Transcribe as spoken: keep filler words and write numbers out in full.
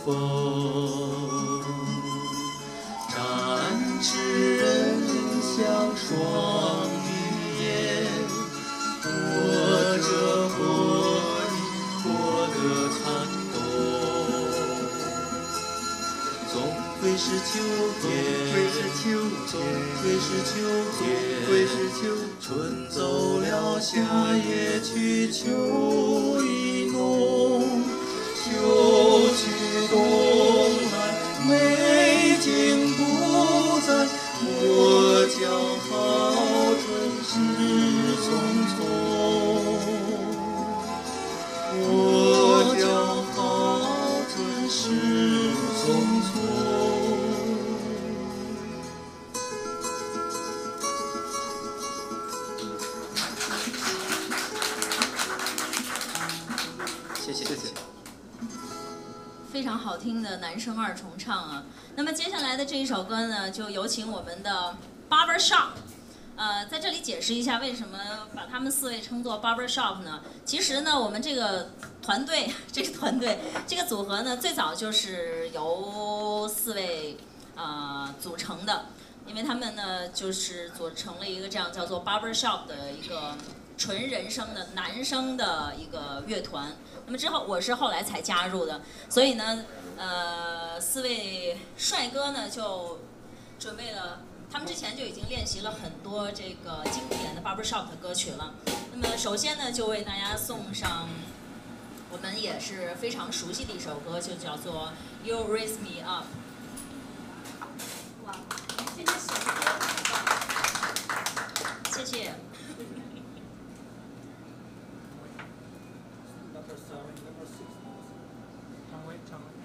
风。展翅人像双羽燕，或者或因获得残冬。总归是秋天，总归是秋天，归是秋天。春走了，夏也去，秋意浓。秋去冬来，美景不在，我将好春事匆匆。我将好春事匆匆。谢谢谢谢。 非常好听的男声二重唱啊！那么接下来的这一首歌呢，就有请我们的 Barber Shop。呃，在这里解释一下为什么把他们四位称作 Barber Shop 呢？其实呢，我们这个团队，这个团队，这个组合呢，最早就是由四位呃组成的，因为他们呢就是组成了一个这样叫做 Barber Shop 的一个纯人声的男声的一个乐团。那么之后我是后来才加入的，所以呢，呃，四位帅哥呢就准备了，他们之前就已经练习了很多这个经典的 barbershop 的歌曲了。那么首先呢，就为大家送上我们也是非常熟悉的一首歌，就叫做 You Raise Me Up。哇，谢谢选歌，谢谢。 Number seven, number six. 常威，常威。